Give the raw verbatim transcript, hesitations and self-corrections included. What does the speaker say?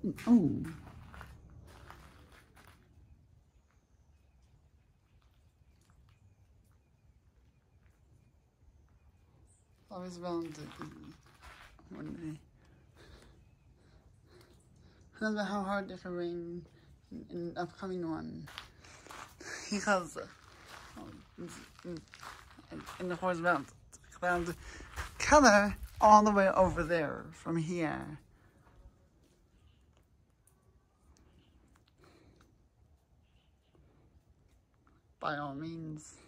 Oh. I was around one day. I don't know how hard it can rain in, in the upcoming one. Because um, in, in the horizontal cloud color all the way over there from here. By all means.